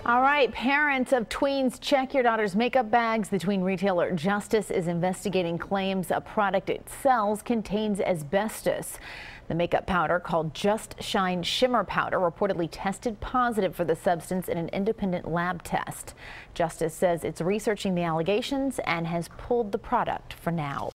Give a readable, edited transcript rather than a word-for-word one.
All right, parents of tweens, check your daughter's makeup bags. The tween retailer Justice is investigating claims a product it sells contains asbestos. The makeup powder, called Just Shine Shimmer Powder, reportedly tested positive for the substance in an independent lab test. Justice says it's researching the allegations and has pulled the product for now.